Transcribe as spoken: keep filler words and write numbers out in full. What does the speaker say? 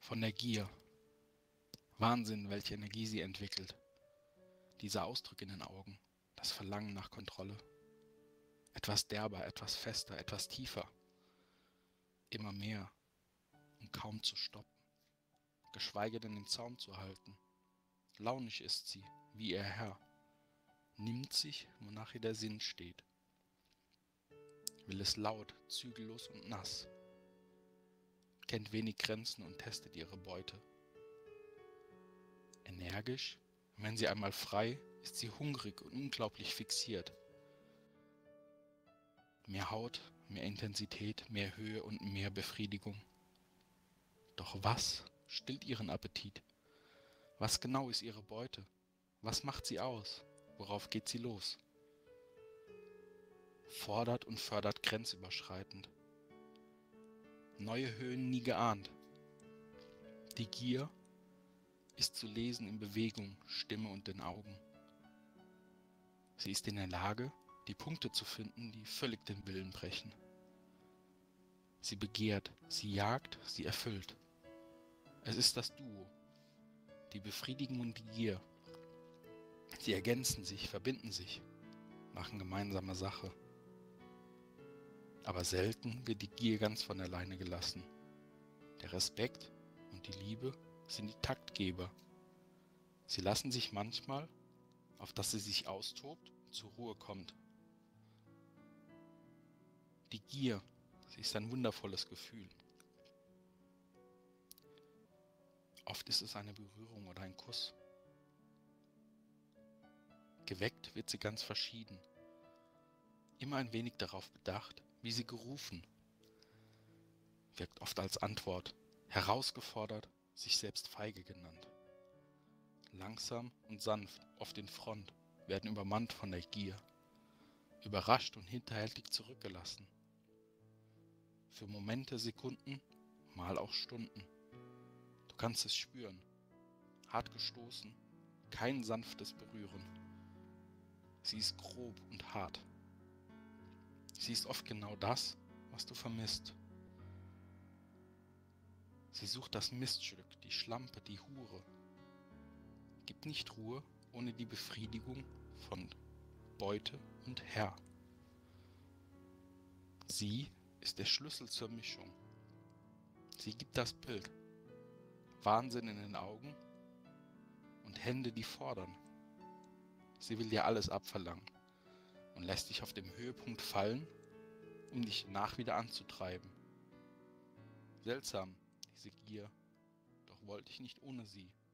Von der Gier. Wahnsinn, welche Energie sie entwickelt. Dieser Ausdruck in den Augen, das Verlangen nach Kontrolle. Etwas derber, etwas fester, etwas tiefer. Immer mehr und kaum zu stoppen. Geschweige denn den Zaum zu halten. Launig ist sie, wie ihr Herr. Nimmt sich, wonach ihr der Sinn steht. Will es laut, zügellos und nass. Kennt wenig Grenzen und testet ihre Beute. Energisch, wenn sie einmal frei, ist sie hungrig und unglaublich fixiert. Mehr Haut, mehr Intensität, mehr Höhe und mehr Befriedigung. Doch was stillt ihren Appetit? Was genau ist ihre Beute? Was macht sie aus? Worauf geht sie los? Fordert und fördert grenzüberschreitend. Neue Höhen nie geahnt. Die Gier ist zu lesen in Bewegung, Stimme und den Augen. Sie ist in der Lage, die Punkte zu finden, die völlig den Willen brechen. Sie begehrt, sie jagt, sie erfüllt. Es ist das Duo, die Befriedigung und die Gier. Sie ergänzen sich, verbinden sich, machen gemeinsame Sache. Aber selten wird die Gier ganz von alleine gelassen. Der Respekt und die Liebe sind die Taktgeber. Sie lassen sich manchmal, auf dass sie sich austobt, zur Ruhe kommt. Die Gier, sie ist ein wundervolles Gefühl. Oft ist es eine Berührung oder ein Kuss. Geweckt wird sie ganz verschieden. Immer ein wenig darauf bedacht, wie sie gerufen. Wirkt oft als Antwort, herausgefordert, sich selbst feige genannt. Langsam und sanft, oft in Front, werden übermannt von der Gier. Überrascht und hinterhältig zurückgelassen. Für Momente, Sekunden, mal auch Stunden. Du kannst es spüren. Hart gestoßen, kein sanftes Berühren. Sie ist grob und hart. Sie ist oft genau das, was du vermisst. Sie sucht das Miststück, die Schlampe, die Hure. Gibt nicht Ruhe ohne die Befriedigung von Beute und Herr. Sie ist der Schlüssel zur Mischung. Sie gibt das Bild. Wahnsinn in den Augen und Hände, die fordern. Sie will dir alles abverlangen und lässt dich auf dem Höhepunkt fallen, um dich danach wieder anzutreiben. Seltsam, diese Gier, doch wollte ich nicht ohne sie.